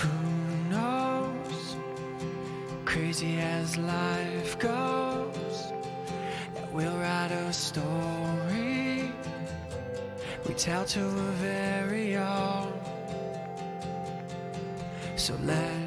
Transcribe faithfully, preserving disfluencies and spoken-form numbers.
Who knows, crazy as life goes, that we'll write a story we tell to a very own. So let